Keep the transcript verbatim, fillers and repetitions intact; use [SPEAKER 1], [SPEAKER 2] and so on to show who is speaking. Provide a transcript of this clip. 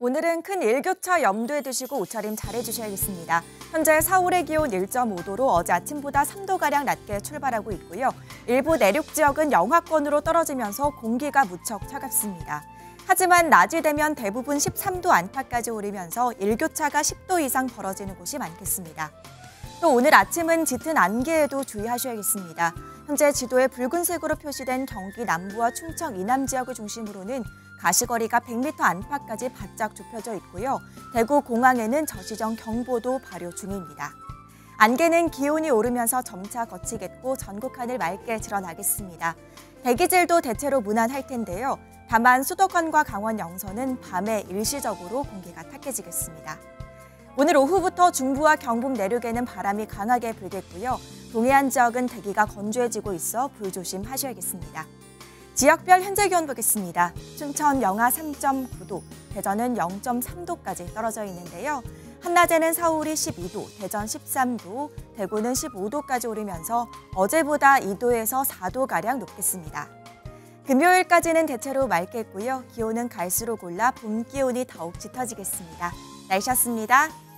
[SPEAKER 1] 오늘은 큰 일교차 염두에 두시고 옷차림 잘해주셔야겠습니다. 현재 서울의 기온 일 점 오 도로 어제 아침보다 삼 도가량 낮게 출발하고 있고요. 일부 내륙 지역은 영하권으로 떨어지면서 공기가 무척 차갑습니다. 하지만 낮이 되면 대부분 십삼 도 안팎까지 오르면서 일교차가 십 도 이상 벌어지는 곳이 많겠습니다. 또 오늘 아침은 짙은 안개에도 주의하셔야겠습니다. 현재 지도에 붉은색으로 표시된 경기 남부와 충청 이남 지역을 중심으로는 가시거리가 백 미터 안팎까지 바짝 좁혀져 있고요. 대구 공항에는 저시정 경보도 발효 중입니다. 안개는 기온이 오르면서 점차 거치겠고 전국 하늘 맑게 드러나겠습니다. 대기질도 대체로 무난할 텐데요. 다만 수도권과 강원 영서는 밤에 일시적으로 공기가 탁해지겠습니다. 오늘 오후부터 중부와 경북 내륙에는 바람이 강하게 불겠고요. 동해안 지역은 대기가 건조해지고 있어 불조심하셔야겠습니다. 지역별 현재 기온 보겠습니다. 춘천 영하 삼 점 구 도, 대전은 영 점 삼 도까지 떨어져 있는데요. 한낮에는 서울이 십이 도, 대전 십삼 도, 대구는 십오 도까지 오르면서 어제보다 이 도에서 사 도가량 높겠습니다. 금요일까지는 대체로 맑겠고요. 기온은 갈수록 올라 봄 기온이 더욱 짙어지겠습니다. 날씨였습니다.